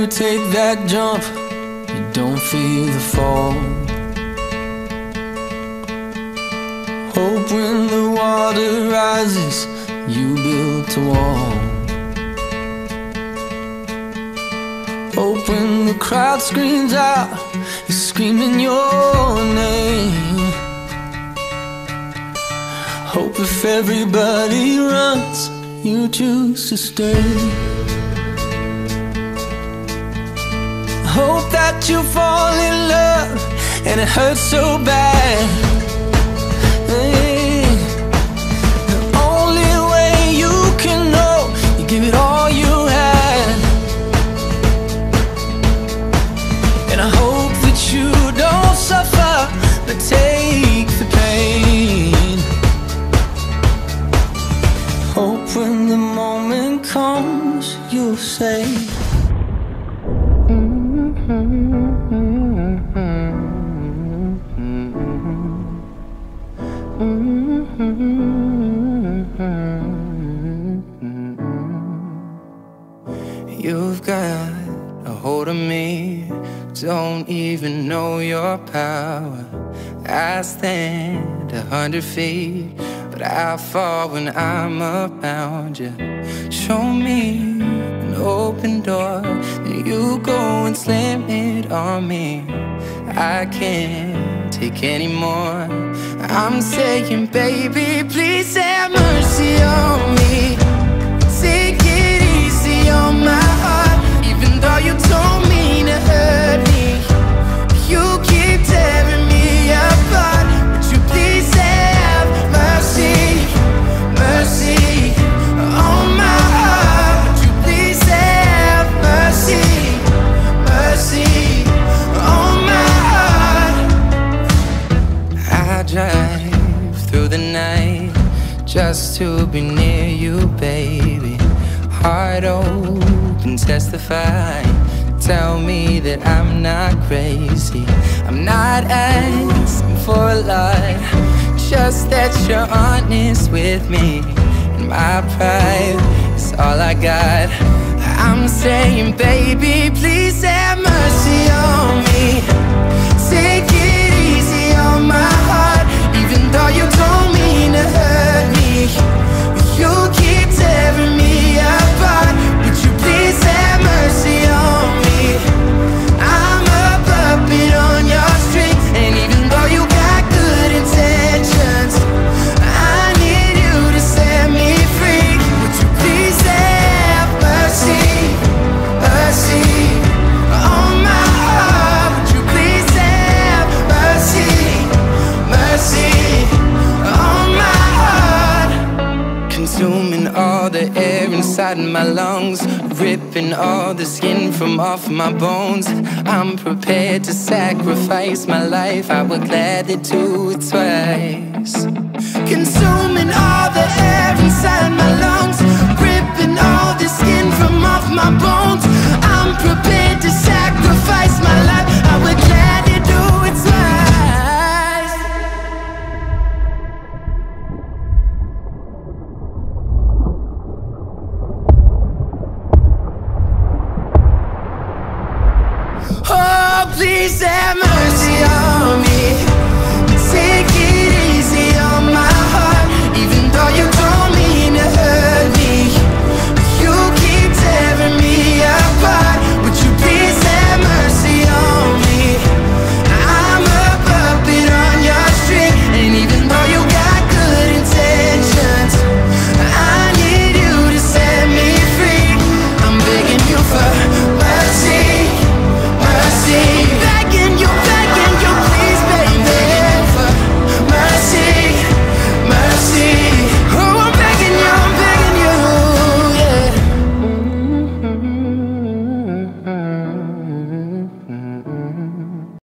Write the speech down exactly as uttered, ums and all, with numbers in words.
you take that jump, you don't feel the fall. Hope when the water rises, you built a wall. Hope when the crowd screams out, you're screaming your name. Hope if everybody runs, you choose to stay. Hope that you fall in love and it hurts so bad. Hey, the only way you can know, you give it all you had. And I hope that you don't suffer, but take the pain. Hope when the moment comes, you'll say, you've got a hold of me, don't even know your power. I stand a hundred feet, but I fall when I'm around you. Show me an open door, then you go and slam it on me. I can't take any more. I'm saying, baby, please have mercy on me. Take it easy on my heart, even though you don't mean to hurt me. You keep tearing me apart. Would you please have mercy, mercy on my heart? Would you please have mercy, mercy on my heart? I drive through the night just to be near you, baby. Heart open, testify. Tell me that I'm not crazy. I'm not asking for a lot, just that you're honest with me. And my pride is all I got. I'm saying, baby, please have mercy on me. Take it easy on my heart, even though you don't mean to hurt me. You keep tearing me apart. Would you please have mercy on me? I'm a puppet on your string, and even though you got good intentions, I need you to set me free. Would you please have mercy, mercy on my heart? Would you please have mercy, mercy on my heart? Consuming all the air inside my lungs, ripping all the skin from off my bones. I'm prepared to sacrifice my life, I would gladly do it twice. Consuming all the air inside my lungs, ripping all the skin from off my bones. I'm prepared